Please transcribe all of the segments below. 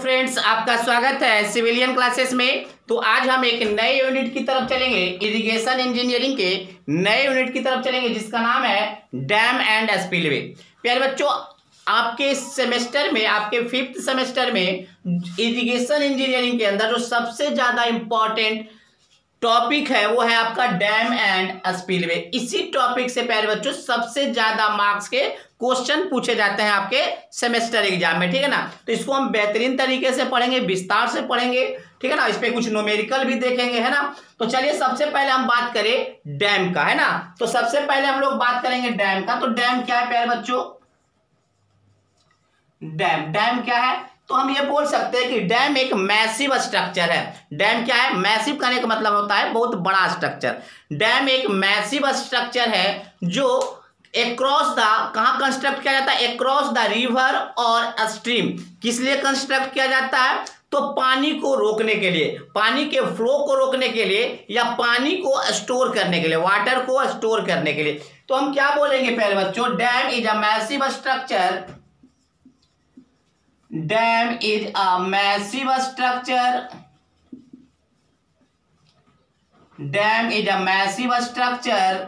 Friends, आपका स्वागत है सिविलियन क्लासेस में। तो आज हम एक नए यूनिट की तरफ चलेंगे, इरिगेशन इंजीनियरिंग के नए यूनिट की तरफ चलेंगे जिसका नाम है डैम एंड स्पिलवे। प्यारे बच्चों, आपके सेमेस्टर में, आपके 5th सेमेस्टर में इरिगेशन इंजीनियरिंग के अंदर जो सबसे ज्यादा इंपॉर्टेंट टॉपिक है वो है आपका डैम एंड स्पिलवे। इसी टॉपिक से प्यारे बच्चों सबसे ज्यादा मार्क्स के क्वेश्चन पूछे जाते हैं आपके सेमेस्टर एग्जाम में, ठीक है ना। तो इसको हम बेहतरीन तरीके से पढ़ेंगे, विस्तार से पढ़ेंगे, ठीक है ना। इस पे कुछ न्यूमेरिकल भी देखेंगे, है ना। तो चलिए सबसे पहले हम बात करें डैम का, है ना। तो सबसे पहले हम लोग बात करेंगे डैम का। तो डैम क्या है प्यारे बच्चों? डैम क्या है? तो हम ये बोल सकते हैं कि डैम एक मैसिव स्ट्रक्चर है। डैम क्या है? मैसिव करने का मतलब होता है बहुत बड़ा स्ट्रक्चर। डैम एक मैसिव स्ट्रक्चर है जो एक्रॉस द, कहां कंस्ट्रक्ट किया जाता है? एक्रॉस द रिवर और स्ट्रीम। किस लिए कंस्ट्रक्ट किया जाता है? तो पानी को रोकने के लिए, पानी के फ्लो को रोकने के लिए, या पानी को स्टोर करने के लिए, वाटर को स्टोर करने के लिए। तो हम क्या बोलेंगे प्यारे बच्चों? Dam is a massive structure. Dam is a massive structure. Dam is a massive structure.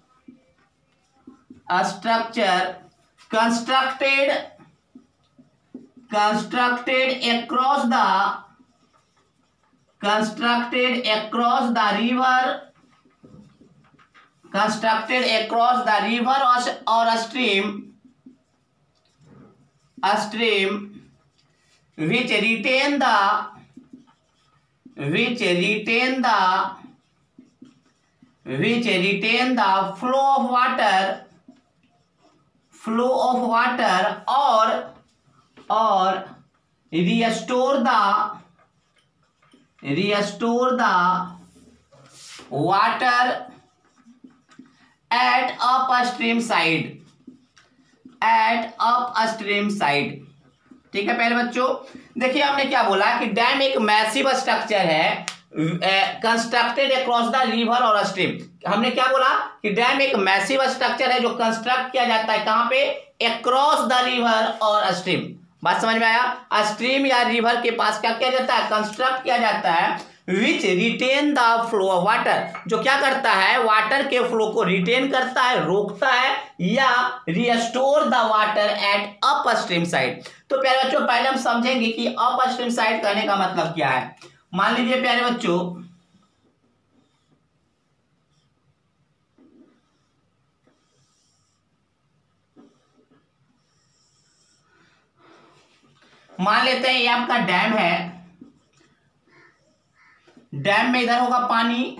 A structure constructed across the river or a stream which retain the flow of water or restore the water at upstream side। ठीक है प्यारे बच्चों, देखिए हमने क्या बोला कि dam एक मैसिव स्ट्रक्चर है कंस्ट्रक्टेड अक्रॉस द रिवर और स्ट्रीम। हमने क्या बोला कि डैम एक मैसिव स्ट्रक्चर है जो कंस्ट्रक्ट किया जाता है कहां पे? अक्रॉस द रिवर और स्ट्रीम। बात समझ में आया? स्ट्रीम या रिवर के पास क्या किया जाता है? कंस्ट्रक्ट किया जाता है। Which retain the flow of water, जो क्या करता है? वाटर के फ्लो को रिटेन करता है, रोकता है, या restore the water at up stream side. तो प्यारे बच्चों पहले हम समझेंगे कि अप स्ट्रीम साइड करने का मतलब क्या है। मान लीजिए प्यारे बच्चों, मान लेते हैं ये आपका डैम है। डैम में इधर होगा पानी,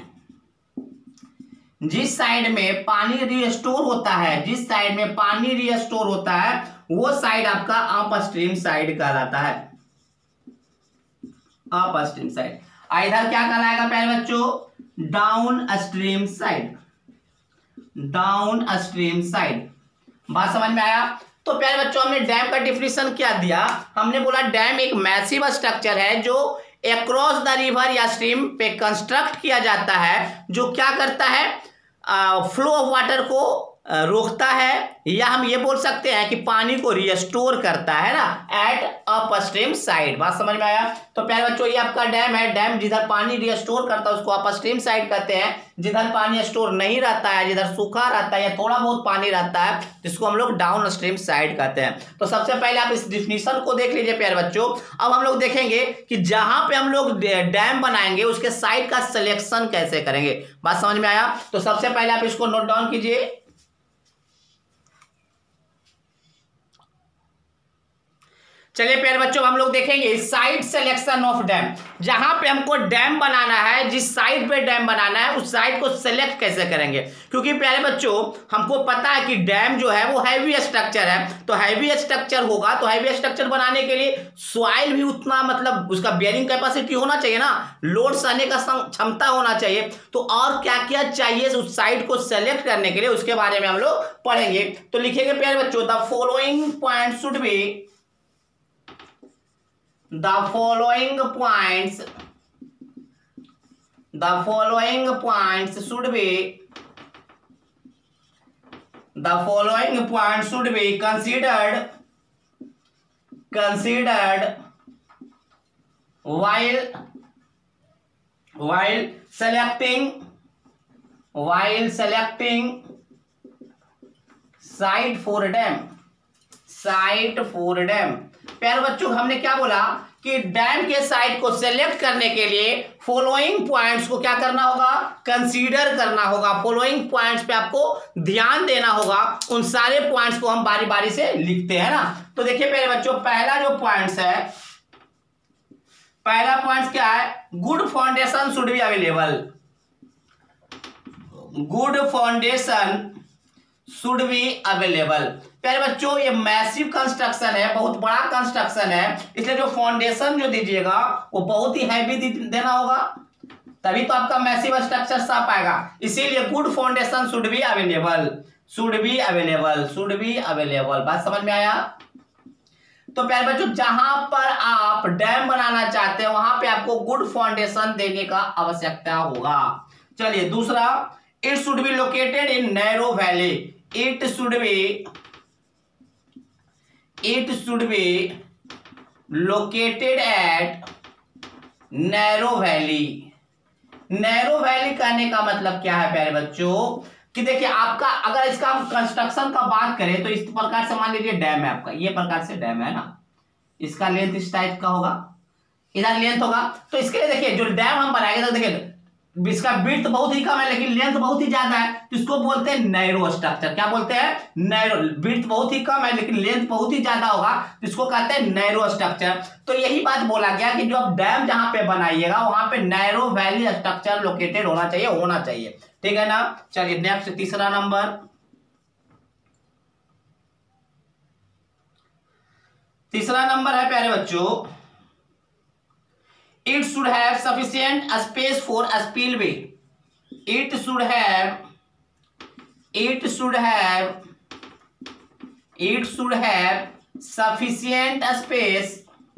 जिस साइड में पानी रिस्टोर होता है, वो साइड आपका अप स्ट्रीम साइड कहलाता है। Up stream side. इधर क्या कहलाएगा प्यारे बच्चों? Down stream side. बात समझ में आया? तो प्यारे बच्चों हमने डैम का डिफिनीशन क्या दिया? हमने बोला डैम एक मैसिव स्ट्रक्चर है जो अक्रॉस द रिवर या स्ट्रीम पे कंस्ट्रक्ट किया जाता है, जो क्या करता है? फ्लो ऑफ वाटर को रोकता है, या हम ये बोल सकते हैं कि पानी को रिस्टोर करता है ना, एट अप स्ट्रीम साइड। बात समझ में आया? तो प्यारे बच्चों ये आपका डैम है। डैम जिधर पानी रिस्टोर करता है उसको अप स्ट्रीम साइड कहते हैं। जिधर पानी स्टोर नहीं रहता है, जिधर सूखा रहता है या थोड़ा बहुत पानी रहता है, जिसको हम लोग डाउन स्ट्रीम साइड कहते हैं। तो सबसे पहले आप इस डिफिनीशन को देख लीजिए प्यारे बच्चों। अब हम लोग देखेंगे कि जहां पे हम लोग डैम बनाएंगे उसके साइड का सिलेक्शन कैसे करेंगे। बात समझ में आया? तो सबसे पहले आप इसको नोट डाउन कीजिए। चलिए प्यारे बच्चों हम लोग देखेंगे साइड सिलेक्शन ऑफ डैम। जहां पे हमको डैम बनाना है, जिस साइड पे डैम बनाना है, उस साइड को सेलेक्ट कैसे करेंगे। क्योंकि प्यारे बच्चों हमको पता है कि डैम जो है वो हैवी स्ट्रक्चर है। तो हैवी स्ट्रक्चर होगा, तो हैवी स्ट्रक्चर बनाने के लिए सॉइल भी उतना, मतलब उसका बेयरिंग कैपेसिटी होना चाहिए ना, लोड सहने का क्षमता होना चाहिए। तो और क्या क्या चाहिए उस साइड को सेलेक्ट करने के लिए, उसके बारे में हम लोग पढ़ेंगे। तो लिखेंगे प्यारे बच्चों, the following point should be The following points should be considered while selecting site for dam। प्यारे बच्चों हमने क्या बोला कि डैम के साइट को सिलेक्ट करने के लिए फॉलोइंग पॉइंट्स को क्या करना होगा, कंसीडर करना होगा। फॉलोइंग पॉइंट्स पे आपको ध्यान देना होगा। उन सारे पॉइंट्स को हम बारी बारी से लिखते हैं ना। तो देखिए प्यारे बच्चों पहला जो पॉइंट्स है, पहला पॉइंट क्या है, good foundation should be available. Good foundation should be available. प्यारे बच्चों ये मैसिव कंस्ट्रक्शन है, बहुत बड़ा कंस्ट्रक्शन है, इसलिए जो फाउंडेशन जो दीजिएगा वो बहुत ही हैवी देना होगा, तभी तो आपका मैसिव स्ट्रक्चर साफ आएगा। इसीलिए good foundation should be available, should be available, should be available. बात समझ में आया। तो प्यारे बच्चों जहां पर आप डैम बनाना चाहते हैं वहां पे आपको गुड फाउंडेशन देने का आवश्यकता होगा। चलिए दूसरा, it should be located in narrow valley. It should be located at narrow valley. Narrow valley कहने का मतलब क्या है प्यारे बच्चों कि देखिए आपका अगर इसका कंस्ट्रक्शन का बात करें तो इस प्रकार से मान लीजिए डैम है आपका, ये प्रकार से डैम है ना, इसका लेंथ इस टाइप का होगा, इधर लेंथ होगा। तो इसके लिए देखिए जो डैम हम बनाएंगे तो देखिए इसका विड्थ बहुत ही कम है लेकिन लेंथ बहुत ही ज्यादा है, तो इसको बोलते हैं नैरो स्ट्रक्चर। क्या बोलते हैं, नैरो। विड्थ बहुत ही कम है लेकिन लेंथ बहुत ही ज्यादा होगा, तो इसको कहते हैं नैरो स्ट्रक्चर। तो यही बात बोला गया कि जो आप डैम जहां पे बनाइएगा वहां पे नैरो वैली स्ट्रक्चर लोकेटेड होना चाहिए। ठीक है ना। चलिए नेक्स्ट तीसरा नंबर है प्यारे बच्चों, it should have sufficient space for a spillway। it should have sufficient space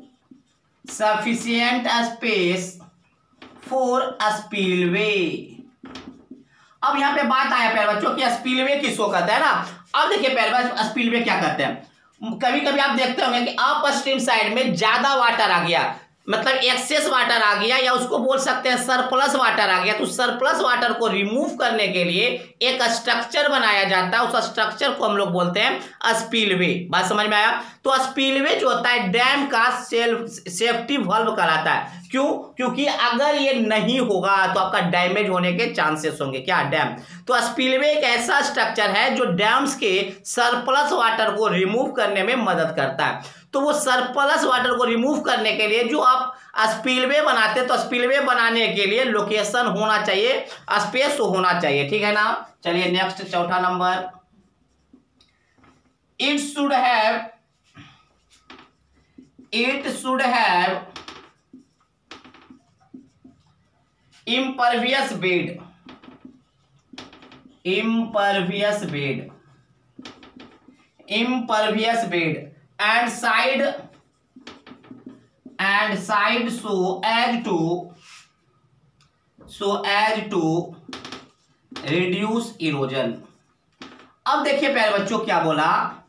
for a spillway। अब यहां पे बात आया प्यारे बच्चों कि स्पिलवे किसको कहते हैं ना। अब देखिए प्यारे बच्चों स्पिलवे क्या कहते हैं, कभी कभी आप देखते होंगे कि अपस्ट्रीम साइड में ज्यादा वाटर आ गया, मतलब एक्सेस वाटर आ गया या उसको बोल सकते हैं सरप्लस वाटर आ गया, तो सरप्लस वाटर को रिमूव करने के लिए एक स्ट्रक्चर बनाया जाता है, उस स्ट्रक्चर को हम लोग बोलते हैं स्पिलवे। बात समझ में आया। तो स्पिलवे जो होता है डैम का सेफ्टी वाल्व कहलाता है। क्यों, क्योंकि अगर ये नहीं होगा तो आपका डैमेज होने के चांसेस होंगे। क्या, डैम। तो स्पिलवे एक ऐसा स्ट्रक्चर है जो डैम्स के सरप्लस वाटर को रिमूव करने में मदद करता है। तो वो सरप्लस वाटर को रिमूव करने के लिए जो आप स्पिलवे बनाते हैं तो स्पिलवे बनाने के लिए लोकेशन होना चाहिए, स्पेस होना चाहिए। ठीक है ना। चलिए नेक्स्ट चौथा नंबर, it should have impervious bed and side so as to reduce erosion। अब देखिए प्यारे बच्चों क्या बोला,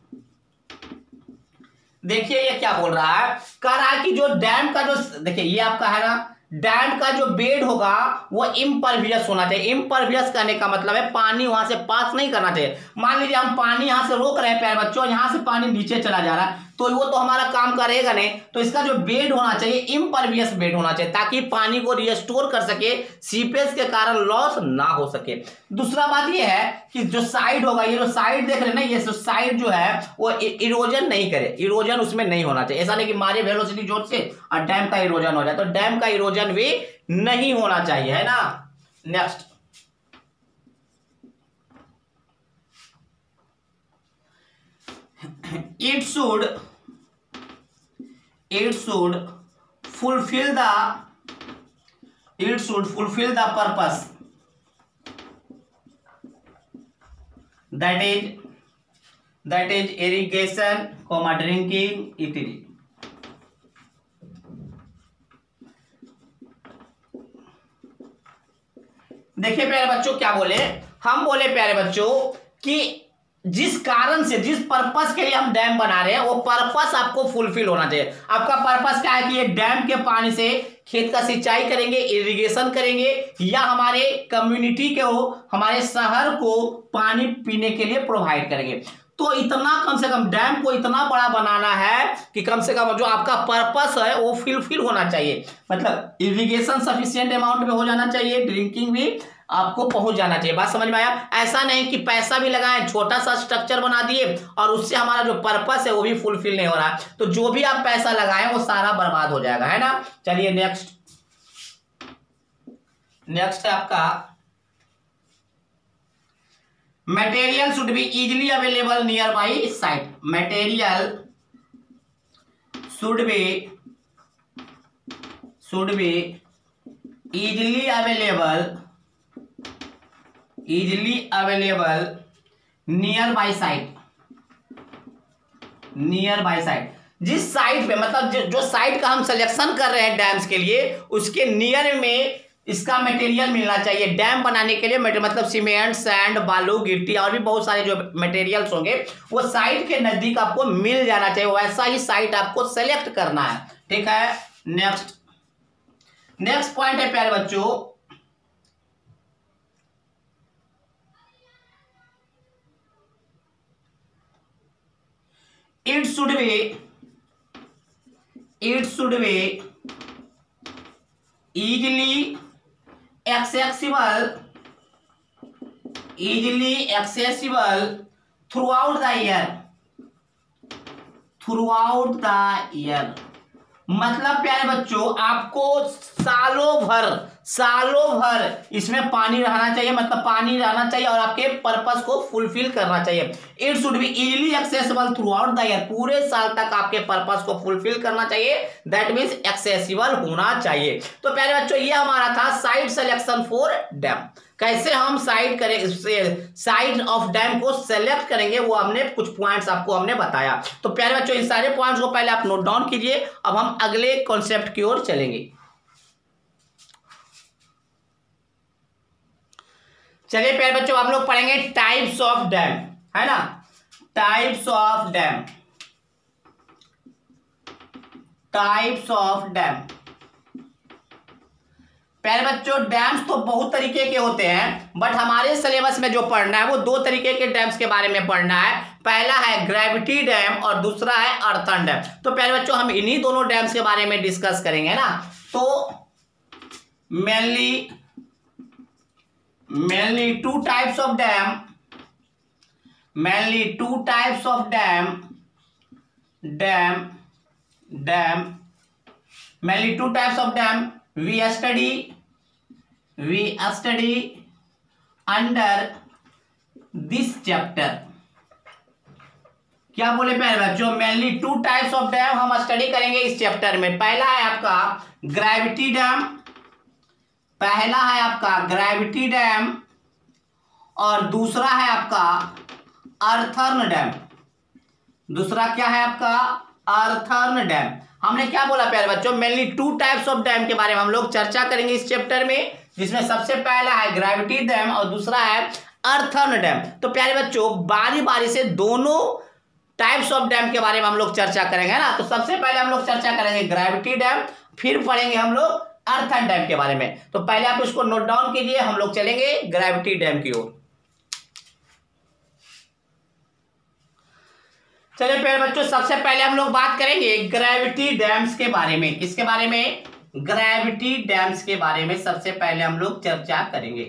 देखिए ये क्या बोल रहा है, कह रहा है कि जो डैम का जो देखिए ये आपका है ना, डैम का जो बेड होगा वो इम्परवियस होना चाहिए। इम्परवियस करने का मतलब है पानी वहां से पास नहीं करना चाहिए। मान लीजिए हम पानी यहां से रोक रहे हैं प्यारे बच्चों, यहां से पानी नीचे चला जा रहा है तो वो तो हमारा काम करेगा नहीं। तो इसका जो बेड होना चाहिए इम्परवियस बेड होना चाहिए ताकि पानी को रिस्टोर कर सके, सीपेज के कारण लॉस ना हो सके। दूसरा बात ये है कि जो साइड होगा, ये जो साइड देख रहे हैं ना, ये जो साइड जो है वो इरोजन नहीं करे, इरोजन उसमें नहीं होना चाहिए। ऐसा नहीं कि मारे वेलोसिटी जोर से और डैम का इरोजन हो जाए, तो डैम का इरोजन भी नहीं होना चाहिए, है ना। Next, it should fulfill the purpose, that is irrigation, drinking, etc। देखिए प्यारे बच्चों क्या बोले, हम बोले प्यारे बच्चों कि जिस कारण से, जिस पर्पस के लिए हम डैम बना रहे हैं वो पर्पस आपको फुलफिल होना चाहिए। आपका पर्पस क्या है कि ये डैम के पानी से खेत का सिंचाई करेंगे, इरिगेशन करेंगे, या हमारे कम्युनिटी को, हमारे शहर को पानी पीने के लिए प्रोवाइड करेंगे। तो इतना कम से कम डैम को इतना बड़ा बनाना है कि कम से कम जो आपका पर्पस है वो फुलफिल होना चाहिए। मतलब इरिगेशन सफिशिएंट अमाउंट में हो जाना चाहिए, ड्रिंकिंग भी आपको पहुंच जाना चाहिए। बात समझ में आया? ऐसा नहीं कि पैसा भी लगाएं, छोटा सा स्ट्रक्चर बना दिए और उससे हमारा जो पर्पस है वो भी फुलफिल नहीं हो रहा, तो जो भी आप पैसा लगाएं वो सारा बर्बाद हो जाएगा, है ना। चलिए नेक्स्ट है आपका material should be easily available nearby site. Material should be easily available nearby site. जिस साइट पे, मतलब जो साइट का हम सिलेक्शन कर रहे हैं डैम्स के लिए, उसके नियर में इसका मटेरियल मिलना चाहिए। डैम बनाने के लिए मतलब सीमेंट, सैंड, बालू, गिट्टी और भी बहुत सारे जो मटेरियल्स होंगे वो साइट के नजदीक आपको मिल जाना चाहिए। वैसा ही साइट आपको सेलेक्ट करना है, ठीक है। नेक्स्ट पॉइंट है प्यारे बच्चों, it should be easily accessible throughout the year। मतलब प्यारे बच्चों आपको सालों भर इसमें पानी रहना चाहिए, मतलब पानी रहना चाहिए और आपके पर्पस को फुलफिल करना चाहिए। It should be easily accessible throughout the year. पूरे साल तक आपके पर्पस को फुलफिल करना चाहिए, दैट मीन्स एक्सेसिबल होना चाहिए। तो प्यारे बच्चों ये हमारा था साइट सिलेक्शन फॉर डैम। कैसे हम साइट ऑफ डैम को सेलेक्ट करेंगे वो हमने कुछ पॉइंट्स आपको हमने बताया। तो प्यारे बच्चों इन सारे पॉइंट्स को पहले आप नोट डाउन कीजिए। अब हम अगले कॉन्सेप्ट की ओर चलेंगे। चलिए प्यारे बच्चों आप लोग पढ़ेंगे टाइप्स ऑफ डैम, है ना। Types of dam. प्यारे बच्चों डैम्स तो बहुत तरीके के होते हैं, बट हमारे सिलेबस में जो पढ़ना है वो दो तरीके के डैम्स के बारे में पढ़ना है। पहला है ग्रेविटी डैम और दूसरा है अर्थन डैम। तो प्यारे बच्चों हम इन्हीं दोनों डैम्स के बारे में डिस्कस करेंगे ना। तो mainly two types of dam mainly two types of dam we study under this chapter। क्या बोले प्यारे बच्चों, mainly two types of dam हम स्टडी करेंगे इस चैप्टर में। पहला है आपका ग्रेविटी डैम और दूसरा है आपका अर्थर्न डैम। दूसरा क्या है आपका अर्थर्न डैम। हमने क्या बोला प्यारे बच्चों, mainly two types of dam के बारे में हम लोग चर्चा करेंगे इस चैप्टर में, जिसमें सबसे पहला है ग्रेविटी डैम और दूसरा है अर्थर्न डैम। तो प्यारे बच्चों बारी बारी से दोनों टाइप्स ऑफ डैम के बारे में हम लोग चर्चा करेंगे ना। तो सबसे पहले हम लोग चर्चा करेंगे ग्रेविटी डैम, फिर पढ़ेंगे हम लोग अर्थर्न डैम के बारे में। तो पहले आप इसको नोट डाउन कीजिए, हम लोग चलेंगे ग्रेविटी डैम की ओर। चलिए प्यारे बच्चों सबसे पहले हम लोग बात करेंगे ग्रेविटी डैम्स के बारे में। किसके बारे में? ग्रेविटी डैम्स के बारे में सबसे पहले हम लोग चर्चा करेंगे।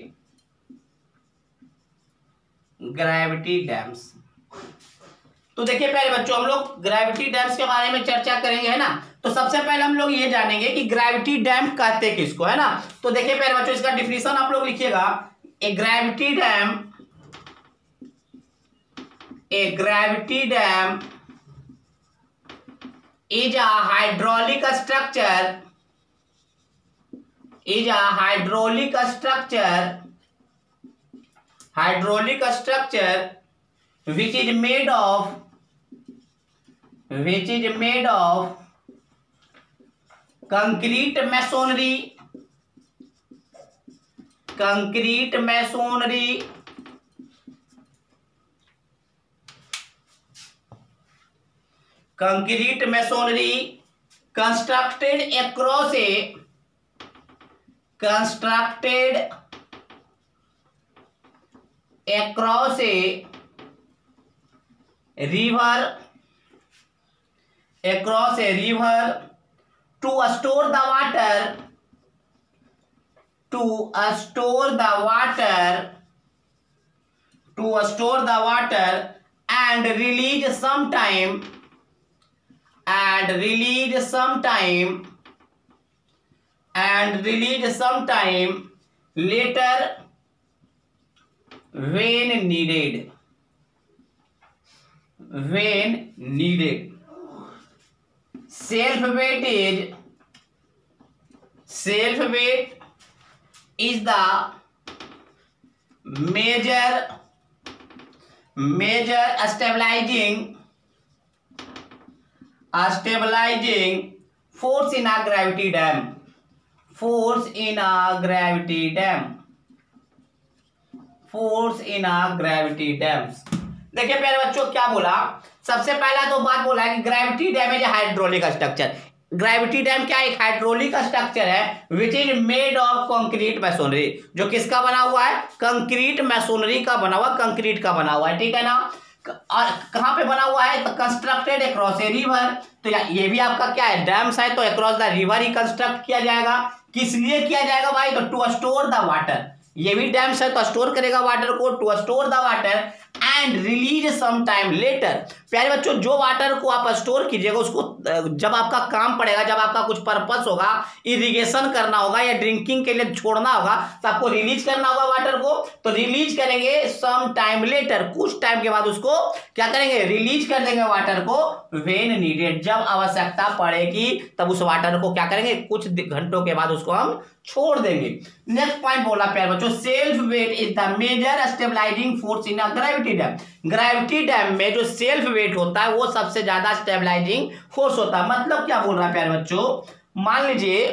Gravity dams. तो देखिए प्यारे बच्चों हम लोग ग्रेविटी डैम्स के बारे में चर्चा करेंगे, है ना। तो सबसे पहले हम लोग ये जानेंगे कि ग्रेविटी डैम कहते किसको, है ना। तो देखिए प्यारे बच्चों इसका डिफिनेशन आप लोग लिखिएगा। A gravity dam is a hydraulic structure which is made of concrete masonry concrete masonry constructed across a river to store the water and release sometime later when needed. Self weight is the major stabilizing force in a gravity dam. देखिए प्यारे बच्चों क्या बोला, सबसे पहला तो बात बोला है कि ग्रेविटी डैम है हाइड्रोलिक स्ट्रक्चर। ग्रेविटी डैम क्या एक हाइड्रोलिक स्ट्रक्चर है which is made of concrete masonry, जो किसका बना हुआ है, कंक्रीट मैसोनरी का बना हुआ, कंक्रीट का बना हुआ है, ठीक है ना। और कहां पे बना हुआ है, तो कंस्ट्रक्टेड अक्रॉस ए रिवर। तो ये भी आपका क्या है, डैम्स है, तो अक्रॉस द रिवर ही कंस्ट्रक्ट किया जाएगा। किस लिए किया जाएगा भाई, तो टू स्टोर द वाटर। ये भी डैम्स है तो स्टोर करेगा वाटर को, to store the water and release some time later. प्यारे बच्चों जो वाटर को आप स्टोर कीजिएगा उसको जब आपका काम पड़ेगा, जब आपका कुछ पर्पस होगा, इरिगेशन करना होगा या ड्रिंकिंग के लिए छोड़ना होगा, तो आपको रिलीज करना होगा वाटर को। तो रिलीज करेंगे सम टाइम लेटर, कुछ टाइम के बाद उसको क्या करेंगे, रिलीज कर देंगे वाटर को व्हेन नीडेड, जब आवश्यकता पड़ेगी तब उस वाटर को क्या करेंगे, कुछ घंटों के बाद उसको हम छोड़ देंगे। नेक्स्ट पॉइंट बोला प्यारे बच्चों, self weight is the major stabilizing force in a gravity dam. Gravity dam में जो सेल्फ वेट होता है वो सबसे ज्यादा स्टेबलाइजिंग फोर्स होता है। मतलब क्या बोल रहा है प्यारे बच्चों, मान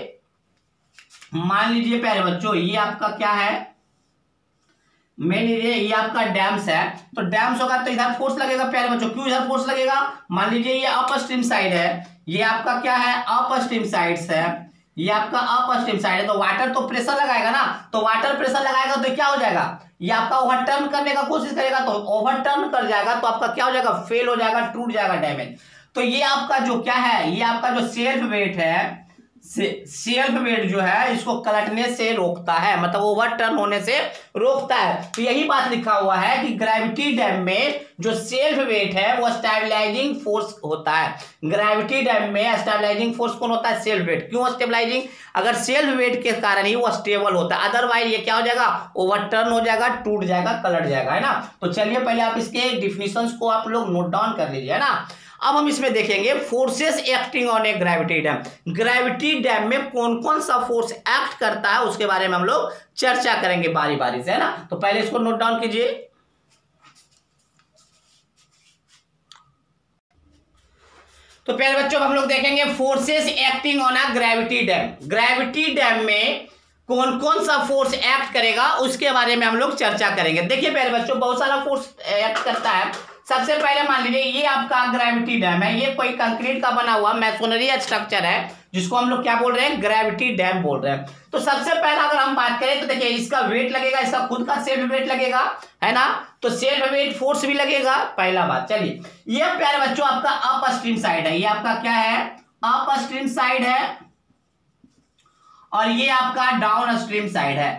लीजिए प्यारे बच्चों ये आपका क्या है, मान लीजिए ये आपका डैम्स है, तो डैम्स होगा तो इधर फोर्स लगेगा प्यारे बच्चों। क्यों इधर फोर्स लगेगा, मान लीजिए ये अप स्ट्रीम साइड है, ये आपका क्या है अप स्ट्रीम साइड है, ये आपका अप स्ट्रीम साइड है, तो वाटर तो प्रेशर लगाएगा ना, तो वाटर प्रेशर लगाएगा तो क्या हो जाएगा, ये आपका ओवरटर्न करने का कोशिश करेगा, तो ओवरटर्न कर जाएगा तो आपका क्या हो जाएगा, फेल हो जाएगा, टूट जाएगा, डैमेज। तो ये आपका जो क्या है, ये आपका जो सेल्फ वेट है, सेल्फ वेट जो है इसको कलटने से रोकता है, मतलब ओवरटर्न होने से रोकता है। तो यही बात लिखा हुआ है कि ग्रेविटी डैम में जो सेल्फ वेट है वो स्टेबलाइजिंग फोर्स होता है। ग्रेविटी डैम में स्टेबलाइजिंग फोर्स कौन होता है, सेल्फ वेट। क्यों स्टेबलाइजिंग, अगर सेल्फ वेट के कारण ही वो स्टेबल होता है, अदरवाइज ये क्या हो जाएगा, ओवरटर्न हो जाएगा, टूट जाएगा, कलट जाएगा, है ना। तो चलिए पहले आप इसके डिफिनेशंस को आप लोग नोट डाउन कर लीजिए, है ना। अब हम इसमें देखेंगे forces acting on a gravity dam. Gravity dam में कौन कौन सा फोर्स एक्ट करता है उसके बारे में हम लोग चर्चा करेंगे बारी बारी से, है ना। तो पहले इसको नोट डाउन कीजिए। तो पहले बच्चों हम लोग देखेंगे forces acting on a gravity dam. Gravity dam में कौन कौन सा फोर्स एक्ट करेगा उसके बारे में हम लोग चर्चा करेंगे। देखिए पहले बच्चों बहुत सारा फोर्स एक्ट करता है। सबसे पहले मान लीजिए ये आपका ग्रेविटी डैम है, ये कोई कंक्रीट का बना हुआ मैसोनरी स्ट्रक्चर है जिसको हम लोग क्या बोल रहे हैं, ग्रेविटी डैम बोल रहे हैं। तो सबसे पहला अगर हम बात करें तो देखिए इसका वेट लगेगा, इसका खुद का सेल्फ वेट लगेगा, है ना। तो सेल्फ वेट फोर्स भी लगेगा, पहला बात। चलिए ये प्यारे बच्चों आपका अप स्ट्रीम साइड है, ये आपका क्या है, अप स्ट्रीम साइड है, और ये आपका डाउन स्ट्रीम साइड है।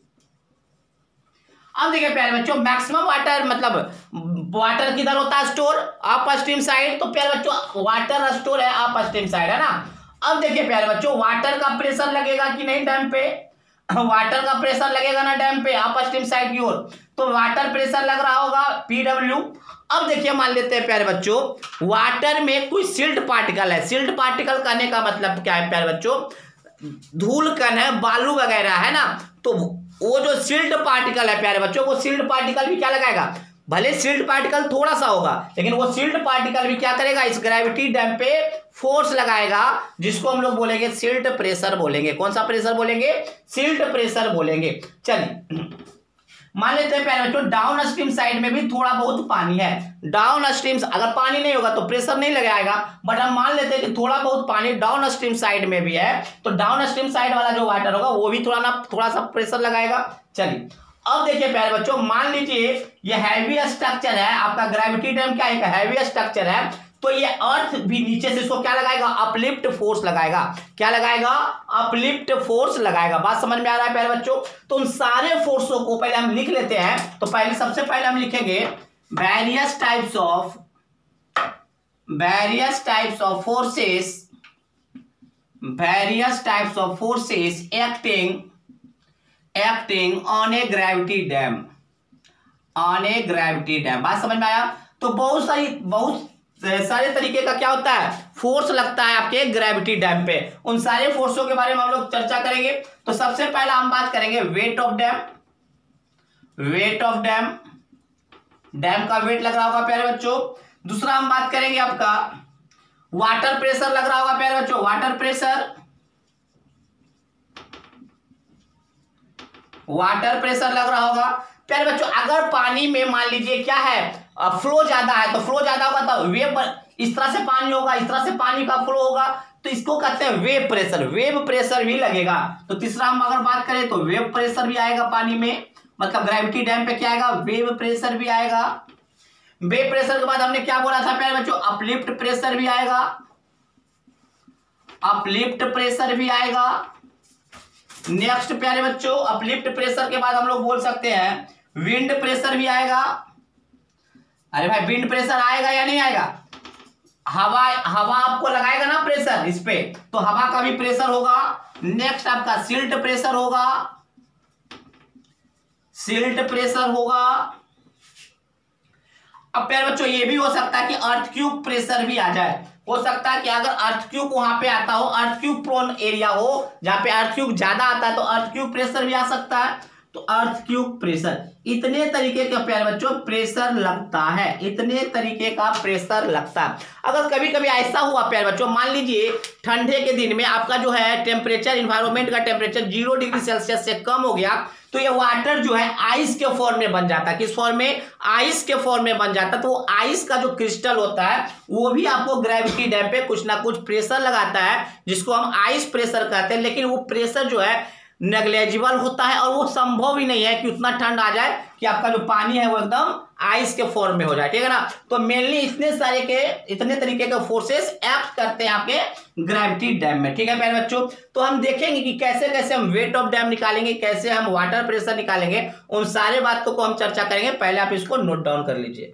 अब देखिए प्यारे बच्चों मैक्सिमम वाटर, मतलब वाटर किधर होता है स्टोर, अप स्ट्रीम साइड। तो प्यारे बच्चों वाटर स्टोर है अप स्ट्रीम साइड, है ना। अब देखिए प्यारे बच्चों वाटर का प्रेशर लगेगा कि नहीं डैम पे, वाटर का प्रेशर लगेगा ना डैम पे अप स्ट्रीम साइड की ओर, तो वाटर प्रेशर लग रहा होगा PW। अब देखिए मान लेते हैं प्यारे बच्चों वाटर में कोई सिल्ट पार्टिकल है। सिल्ट पार्टिकल कहने का मतलब क्या है प्यारे बच्चों, धूल कण है, बालू वगैरह, है ना। तो वो जो सिल्ट पार्टिकल है प्यारे बच्चों, वो सिल्ट पार्टिकल भी क्या लगाएगा, भले सिल्ट पार्टिकल थोड़ा सा होगा लेकिन वो सिल्ट पार्टिकल भी क्या करेगा, इस ग्रेविटी डैम पे फोर्स लगाएगा, जिसको हम लोग बोलेंगे सिल्ट प्रेशर बोलेंगे। कौन सा प्रेशर बोलेंगे, सिल्ट प्रेशर बोलेंगे। चलिए मान लेते हैं प्यारे बच्चों डाउन स्ट्रीम साइड में भी थोड़ा बहुत पानी है। डाउन स्ट्रीम अगर पानी नहीं होगा तो प्रेशर नहीं लगाएगा, बट हम मान लेते हैं कि थोड़ा बहुत पानी डाउन स्ट्रीम साइड में भी है, तो डाउन स्ट्रीम साइड वाला जो वाटर होगा वो भी थोड़ा सा प्रेशर लगाएगा। चलिए अब देखिए प्यारे बच्चों, मान लीजिए ये हैवी स्ट्रक्चर है, आपका ग्रेविटी डैम क्या है, हैवी स्ट्रक्चर है, तो ये अर्थ भी नीचे से इसको क्या लगाएगा, अपलिफ्ट फोर्स लगाएगा। क्या लगाएगा, अपलिफ्ट फोर्स लगाएगा। बात समझ में आ रहा है प्यारे बच्चों? तो उन सारे फोर्सों को पहले हम लिख लेते हैं। तो पहले सबसे पहले हम लिखेंगे various types of forces acting on a gravity dam. बात समझ में आया? तो बहुत सारे तरीके का क्या होता है, फोर्स लगता है आपके ग्रेविटी डैम पे। उन सारे फोर्सों के बारे में हम लोग चर्चा करेंगे। तो सबसे पहला हम बात करेंगे वेट ऑफ डैम। डैम का वेट लग रहा होगा प्यारे बच्चों। दूसरा हम बात करेंगे आपका वाटर प्रेशर लग रहा होगा प्यारे बच्चों, वाटर प्रेशर लग रहा होगा प्यारे बच्चों। अगर पानी में मान लीजिए क्या है, फ्लो ज्यादा है, तो फ्लो ज्यादा होगा तो वेव इस तरह से पानी होगा, इस तरह से पानी का फ्लो होगा, तो इसको कहते हैं वेव प्रेशर भी लगेगा। तो तीसरा हम अगर बात करें तो वेव प्रेशर भी आएगा पानी में, मतलब ग्रेविटी डैम पे क्या आएगा, वेव प्रेशर भी आएगा। वेव प्रेशर के बाद हमने क्या बोला था प्यारे बच्चों, अपलिफ्ट प्रेशर भी आएगा। नेक्स्ट प्यारे बच्चों, अपलिफ्ट प्रेशर के बाद हम लोग बोल सकते हैं विंड प्रेशर भी आएगा। अरे भाई विंड प्रेशर आएगा या नहीं आएगा? हवा आपको लगाएगा ना प्रेशर इस पे, तो हवा का भी प्रेशर होगा। नेक्स्ट आपका सिल्ट प्रेशर होगा। अब प्यारे बच्चों ये भी हो सकता है कि अर्थक्वेक प्रेशर भी आ जाए। हो सकता है कि अगर अर्थक्वेक वहां पे आता हो, अर्थक्वेक प्रोन एरिया हो जहां पे अर्थक्वेक ज्यादा आता है, तो अर्थक्वेक प्रेशर भी आ सकता है। तो अर्थक्वेक प्रेशर, इतने तरीके का प्यारे बच्चों प्रेशर लगता है, अगर कभी कभी ऐसा हुआ प्यारे बच्चों, मान लीजिए ठंडे के दिन में आपका जो है टेम्परेचर, इन्वायरमेंट का टेम्परेचर 0 डिग्री सेल्सियस से कम हो गया, तो ये वाटर जो है आइस के फॉर्म में बन जाता है। किस फॉर्म में? आइस के फॉर्म में बन जाता है। तो वो आइस का जो क्रिस्टल होता है वो भी आपको ग्रेविटी डैम पे कुछ ना कुछ प्रेशर लगाता है, जिसको हम आइस प्रेशर कहते हैं। लेकिन वो प्रेशर जो है नेग्लेजिबल होता है, और वो संभव ही नहीं है कि उतना ठंड आ जाए कि आपका जो पानी है वो एकदम आइस के फॉर्म में हो जाए, ठीक है ना। तो मेनली इतने तरीके के फोर्सेस एक्ट करते हैं आपके ग्रेविटी डैम में, ठीक है प्यारे बच्चों। तो हम देखेंगे कि कैसे कैसे हम वेट ऑफ डैम निकालेंगे, कैसे हम वाटर प्रेशर निकालेंगे, उन सारे बातों को हम चर्चा करेंगे। पहले आप इसको नोट डाउन कर लीजिए।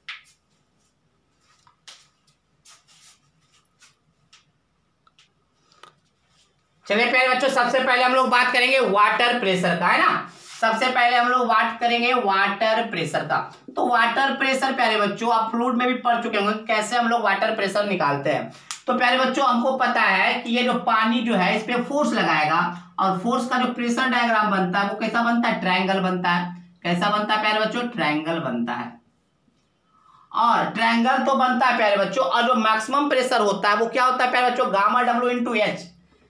चलिए प्यारे बच्चों, सबसे पहले हम लोग बात करेंगे वाटर प्रेशर का, है ना। सबसे पहले हम लोग बात करेंगे वाटर प्रेशर का। तो वाटर प्रेशर प्यारे बच्चों आप फ्लूइड में भी पढ़ चुके होंगे कैसे हम लोग वाटर प्रेशर निकालते हैं। तो प्यारे बच्चों हमको पता है कि ये जो पानी जो है इस पे फोर्स लगाएगा, और फोर्स का जो प्रेशर डायग्राम बनता है वो कैसा बनता है, ट्रायंगल बनता है। कैसा बनता है प्यारे बच्चों, ट्रायंगल बनता है। और ट्रायंगल तो बनता है प्यारे बच्चों, और जो मैक्सिमम प्रेशर होता है वो क्या होता है प्यारे बच्चों, गामा डब्ल्यू इंटू एच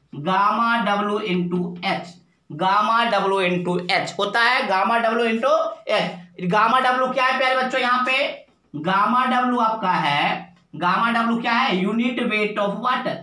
होता है। Gamma W into H. Gamma W क्या है प्यारे बच्चों, यहाँ पे गामा डब्ल्यू आपका है, गामा डब्ल्यू क्या है, यूनिट वेट ऑफ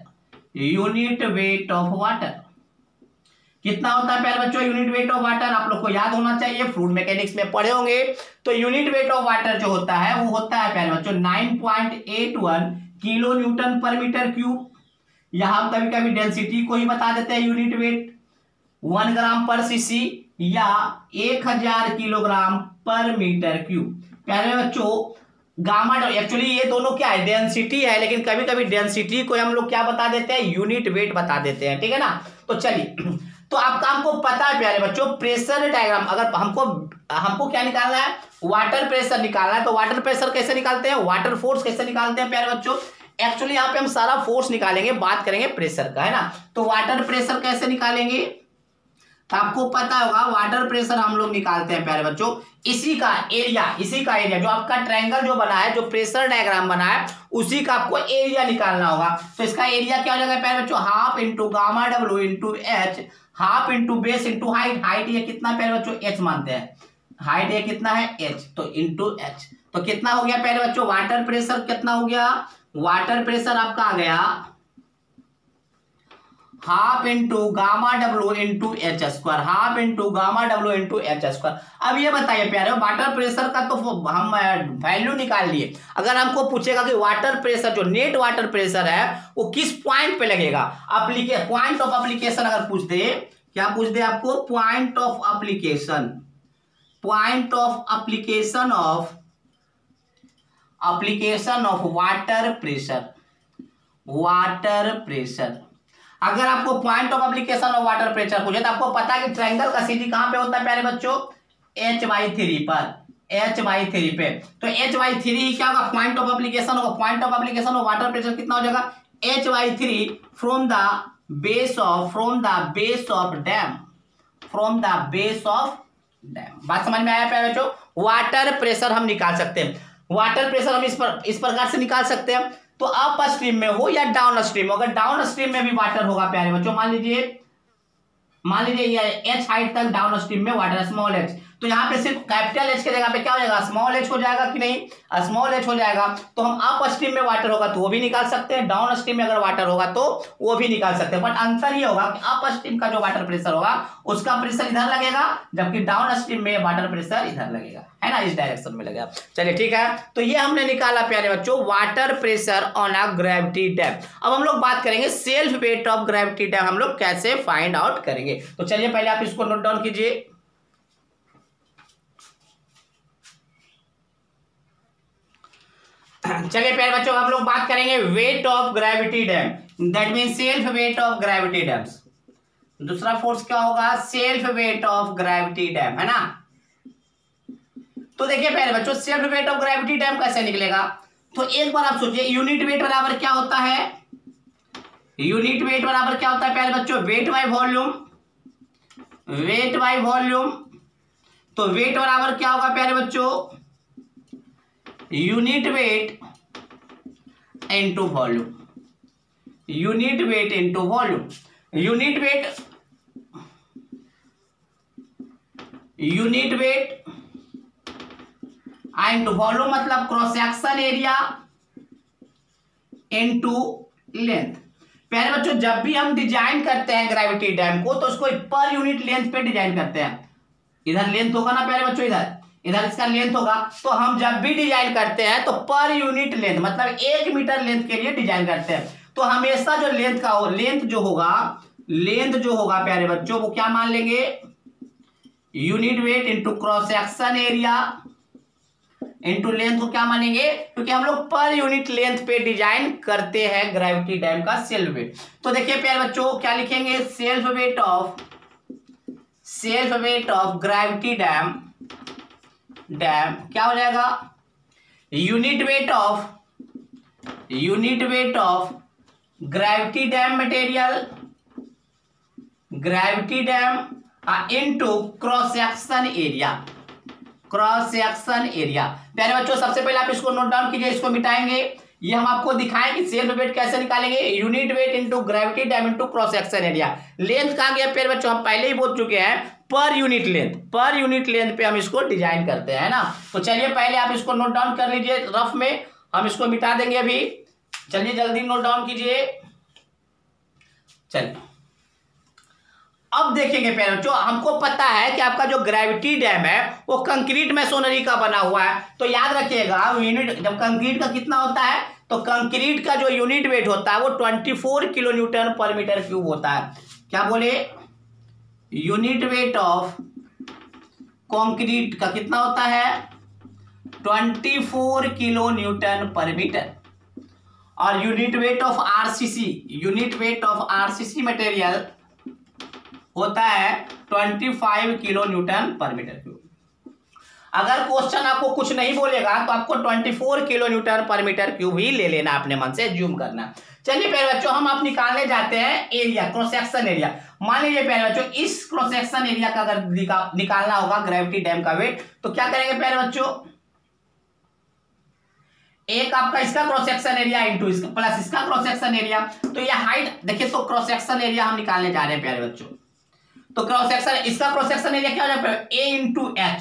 वाटर। कितना होता है प्यारे बच्चों यूनिट वेट ऑफ वाटर, आप लोग को याद होना चाहिए, फ्लूइड मैकेनिक्स में पढ़े होंगे। तो यूनिट वेट ऑफ वाटर जो होता है वो होता है प्यारे बच्चों 9.81 kilo newton per metre cube. यहां कभी कभी डेंसिटी को ही बता देते हैं यूनिट वेट, 1 ग्राम पर सीसी या 1000 किलोग्राम पर मीटर क्यूब। प्यारे बच्चों गामा एक्चुअली ये दोनों क्या है, डेंसिटी है, लेकिन कभी कभी डेंसिटी को हम लोग क्या बता देते हैं, यूनिट वेट बता देते हैं, ठीक है ना। तो चलिए, तो हमको पता है प्यारे बच्चों प्रेशर डायग्राम, अगर हमको क्या निकालना है, वाटर प्रेशर निकालना है। तो वाटर प्रेशर कैसे निकालते हैं, वाटर फोर्स कैसे निकालते हैं प्यारे बच्चों। एक्चुअली यहाँ पे हम सारा फोर्स निकालेंगे, बात करेंगे प्रेशर का, है ना। तो वाटर प्रेशर कैसे निकालेंगे, तो आपको पता होगा वाटर प्रेशर हम लोग निकालते हैं प्यारे बच्चों, इसी का एरिया जो आपका ट्रायंगल जो बना है, जो प्रेशर डायग्राम बना है, उसी का आपको एरिया निकालना होगा। तो इसका एरिया क्या हो जाएगा प्यारे बच्चों, half into gamma W into H, half into base into height. Height ये कितना प्यारे बच्चों, एच मानते हैं, हाइट ये कितना है h, तो इंटू h, तो कितना हो गया पहले बच्चों वाटर प्रेशर कितना हो गया, वाटर प्रेशर आपका आ गया half into gamma W into H square, half into gamma W into H square. अब ये बताइए प्यारे वाटर प्रेशर का तो हम वैल्यू निकाल लिए, अगर हमको पूछेगा कि वाटर प्रेशर जो नेट वाटर प्रेशर है वो किस पॉइंट पे लगेगा, पॉइंट ऑफ एप्लीकेशन अगर पूछ दे, क्या पूछ दे आपको, point of application, point of application of water pressure, water pressure. अगर आपको point of application of water pressure पूछे तो आपको पता है कि ट्रायंगल का सीधी कहां पे होता है प्यारे बच्चों, h/3 पर, h/3 पे, तो h/3 ही क्या होगा पॉइंट ऑफ एप्लीकेशन होगा, point of application of water pressure कितना हो जाएगा h/3 from the base of dam, from the base of dam. बात समझ में आया प्यारे बच्चों, वाटर प्रेशर हम निकाल सकते हैं, वाटर प्रेशर हम इस प्रकार से निकाल सकते हैं, तो अप स्ट्रीम में हो या डाउन स्ट्रीम हो, अगर डाउन स्ट्रीम में भी वाटर होगा प्यारे बच्चों, मान लीजिए ये h हाइट तक डाउन स्ट्रीम में वाटर स्मॉल h, तो यहाँ पे सिर्फ कैपिटल H के जगह पे क्या हो जाएगा स्मॉल h हो जाएगा कि नहीं, स्मॉल h हो जाएगा, तो हम अप स्ट्रीम में वाटर होगा तो वो भी निकाल सकते हैं, डाउन स्ट्रीम में अगर वाटर होगा तो वो भी निकाल सकते हैं, बट आंसर ये होगा कि अप स्ट्रीम का जो वाटर प्रेशर होगा उसका प्रेशर इधर लगेगा, जबकि डाउन स्ट्रीम में वाटर प्रेशर इधर लगेगा, है ना, इस डायरेक्शन में लगेगा। चलिए ठीक है, तो ये हमने निकाला प्यारे बच्चों water pressure on a gravity dam. अब हम लोग बात करेंगे self weight of gravity dam हम लोग कैसे फाइंड आउट करेंगे, तो चलिए पहले आप इसको नोट डाउन कीजिए। चलिए प्यारे बच्चों हम लोग बात करेंगे weight of gravity dam, that mean self weight of gravity dams. दूसरा फोर्स क्या होगा, self weight of gravity dam, है ना। तो देखिए प्यारे बच्चों self weight of gravity dam कैसे निकलेगा, तो एक बार आप सोचिए यूनिट वेट बराबर क्या होता है, यूनिट वेट बराबर क्या होता है प्यारे बच्चों, weight by volume, weight by volume. तो वेट बराबर क्या होगा प्यारे बच्चों, unit weight into volume, unit weight into volume, unit weight into volume मतलब cross section area into length. प्यारे बच्चों जब भी हम डिजाइन करते हैं ग्रेविटी डैम को तो उसको पर यूनिट लेंथ पे डिजाइन करते हैं, इधर लेंथ होगा ना प्यारे बच्चों, इधर इसका लेंथ होगा, तो हम जब भी डिजाइन करते हैं तो पर यूनिट लेंथ मतलब 1 मीटर लेंथ के लिए डिजाइन करते हैं, तो हमेशा जो लेंथ का हो, लेंथ जो होगा प्यारे बच्चों वो क्या मान लेंगे, unit weight into cross section area into length को क्या मानेंगे, क्योंकि हम लोग पर यूनिट लेंथ पे डिजाइन करते हैं ग्रेविटी डैम का सेल्फ वेट। तो देखिए प्यारे बच्चों क्या लिखेंगे, self weight of gravity dam क्या हो जाएगा, unit weight of gravity dam material, gravity dam into cross section area. प्यारे बच्चों सबसे पहले आप इसको नोट डाउन कीजिए, इसको मिटाएंगे, ये हम आपको दिखाएं कि सेल्फ वेट कैसे निकालेंगे, unit weight into gravity dam into cross section area. Length कहां गया प्यारे बच्चों, हम पहले ही बोल चुके हैं पर यूनिट लेंथ पे हम इसको डिजाइन करते हैं ना। तो चलिए पहले आप इसको नोट डाउन कर लीजिए रफ में, हम इसको मिटा देंगे अभी, चलिए जल्दी नोट डाउन कीजिए। चलिए अब देखेंगे प्यारे बच्चों, हमको पता है कि आपका जो ग्रेविटी डैम है वो कंक्रीट मैसोनरी का बना हुआ है, तो याद रखिएगा यूनिट जब कंक्रीट का कितना होता है, तो कंक्रीट का जो यूनिट वेट होता है वो 24 kilo newton per metre cube होता है। क्या बोले, यूनिट वेट ऑफ कंक्रीट का कितना होता है 24 किलो न्यूटन पर मीटर, और unit weight of RCC material होता है 25 kilo newton per metre cube. अगर क्वेश्चन आपको कुछ नहीं बोलेगा तो आपको 24 kilo newton per metre cube ही ले लेना, अपने मन से ज्यूम करना। चलिए प्यारे बच्चों हम आप निकालने जाते हैं एरिया, क्रॉस सेक्शन एरिया। मान लीजिए प्यारे बच्चों इस क्रॉस सेक्शन एरिया का अगर निकालना होगा ग्रेविटी डैम का वेट, तो क्या करेंगे प्यारे बच्चों, एक आपका इसका क्रॉस सेक्शन एरिया इंटू इसका प्लस इसका क्रॉस सेक्शन एरिया, तो ये हाइट देखिए, तो क्रॉस सेक्शन एरिया हम निकालने जा रहे हैं प्यारे बच्चों, तो क्रॉस सेक्शन इसका क्रॉस सेक्शन एरिया क्या हो जाएगा, A into H,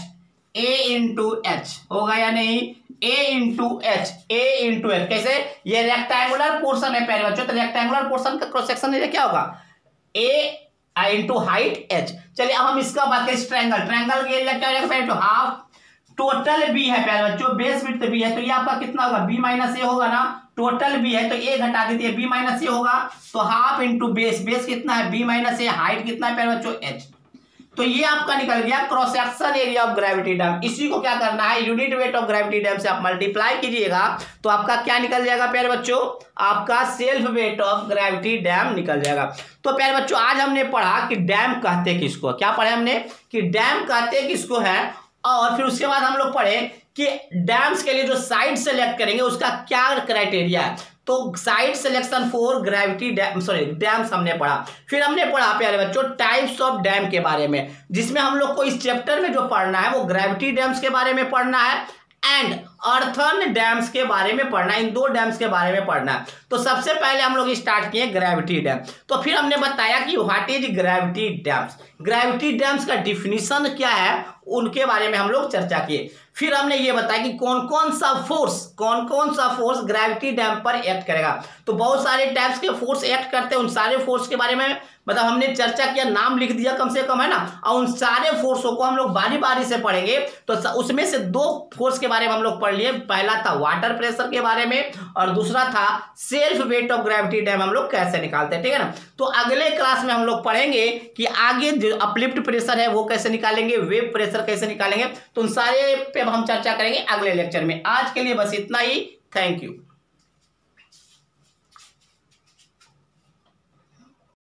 A into H होगा या नहीं, A into H, A into H. कैसे, ये रेक्टेंगुलर पोर्शन है प्यारे बच्चों, तो रेक्टेंगुलर पोर्शन का क्रॉस सेक्शन एरिया क्या होगा, ए इंटू हाइट एच। चलिए अब हम इसका बात करें, ट्रायंगल, ट्रायंगल के एरिया क्या हो जाएगा, हाफ टोटल बी है प्यारे बच्चों, बेस विड्थ बी है, तो ये आपका कितना होगा, बी माइनस ए होगा ना, टोटल बी है तो ए घटा दीजिए, बी माइनस ए होगा, तो हाफ इंटू बेस, बेस कितना है बी माइनस ए, हाइट कितना है प्यारे बच्चों एच। तो ये आपका निकल गया cross section area of gravity dam. इसी को क्या करना है, unit weight of gravity dam से आप मल्टीप्लाई कीजिएगा तो आपका क्या निकल जाएगा प्यारे बच्चों, आपका self weight of gravity dam निकल जाएगा। तो प्यारे बच्चों आज हमने पढ़ा कि डैम कहते किसको, क्या पढ़े हमने कि डैम कहते किसको है, और फिर उसके बाद हम लोग पढ़े कि डैम्स के लिए जो साइट सेलेक्ट करेंगे उसका क्या क्राइटेरिया है। तो site selection for gravity dam, sorry dams हमने पढ़ा। फिर हमने पढ़ा प्यारे बच्चों टाइप्स ऑफ डैम के बारे में, जिसमें हम लोग को इस चैप्टर में जो पढ़ना है वो ग्रेविटी डैम्स के बारे में पढ़ना है एंड अर्थन डैम्स के बारे में पढ़ना है, इन दो डैम्स के बारे में पढ़ना है। तो सबसे पहले हम लोग स्टार्ट किए ग्रेविटी डैम। तो फिर हमने बताया कि what is gravity dams, gravity dams का डिफिनीशन क्या है उनके बारे में हम लोग चर्चा किए। फिर हमने ये बताया कि कौन कौन सा फोर्स ग्रेविटी डैम पर एक्ट करेगा। तो बहुत सारे टाइप्स के फोर्स एक्ट करते हैं, उन सारे फोर्स के बारे में मतलब हमने चर्चा किया, नाम लिख दिया कम से कम है ना, और उन सारे फोर्सों को हम लोग बारी बारी से पढ़ेंगे। तो उसमें से दो फोर्स के बारे में हम लोग पढ़ लिए, पहला था वाटर प्रेशर के बारे में और दूसरा था self weight of gravity dam हम लोग कैसे निकालते हैं, ठीक है ना। तो अगले क्लास में हम लोग पढ़ेंगे कि आगे जो अपलिफ्ट प्रेशर है वो कैसे निकालेंगे, वेव प्रेशर कैसे निकालेंगे, तो उन सारे पे हम चर्चा करेंगे अगले लेक्चर में। आज के लिए बस इतना ही, थैंक यू।